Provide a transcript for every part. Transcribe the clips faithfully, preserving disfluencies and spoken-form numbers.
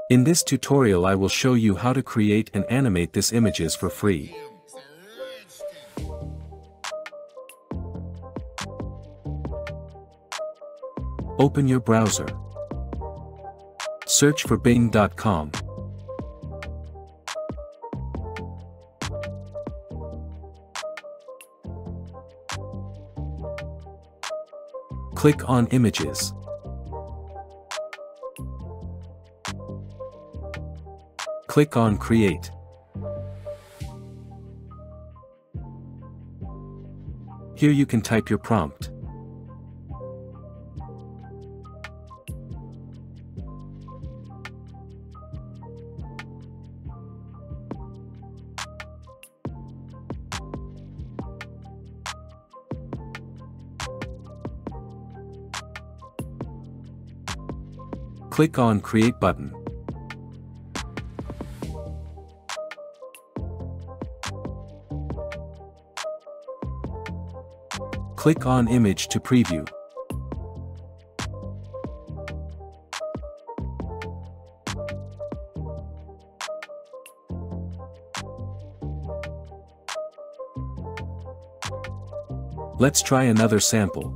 In this tutorial I will show you how to create and animate these images for free. Open your browser. Search for bing dot com. Click on Images. Click on Create. Here you can type your prompt. Click on Create button. Click on Image to preview. Let's try another sample.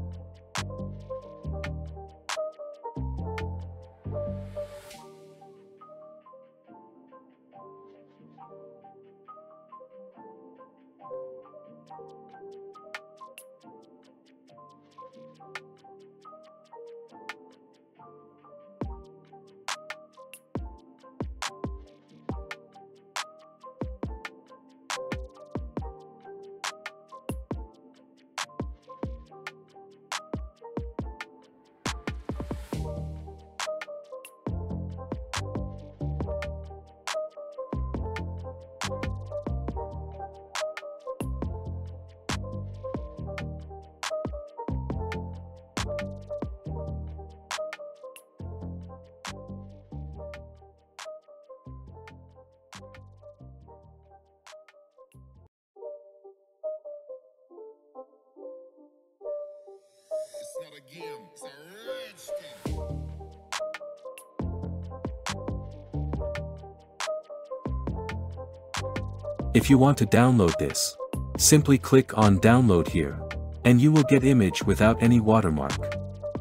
It's not a game, it's a rich thing. If you want to download this, simply click on Download here, and you will get image without any watermark.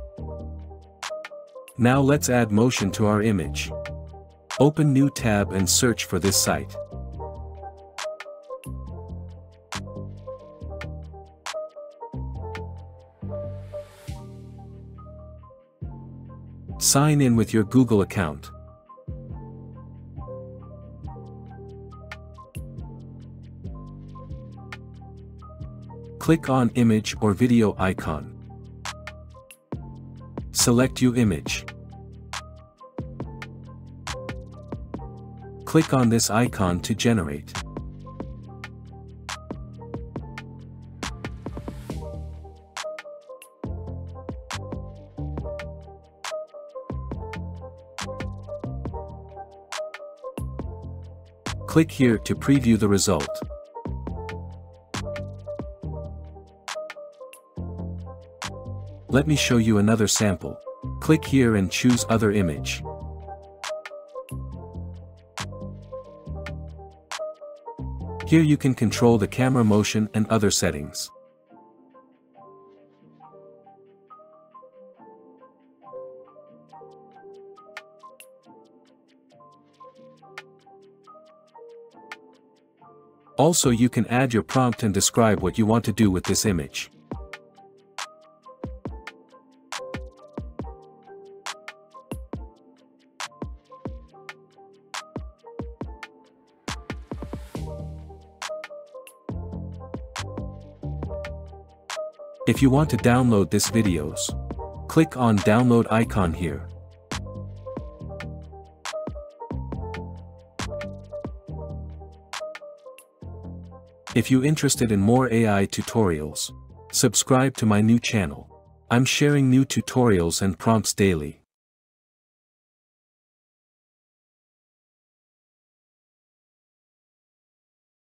Now let's add motion to our image. Open new tab and search for this site. Sign in with your Google account. Click on Image or Video icon. Select your image. Click on this icon to generate. Click here to preview the result. Let me show you another sample. Click here and choose Other Image. Here you can control the camera motion and other settings. Also, you can add your prompt and describe what you want to do with this image. If you want to download these videos, click on Download icon here. If you're interested in more A I tutorials, subscribe to my new channel. I'm sharing new tutorials and prompts daily.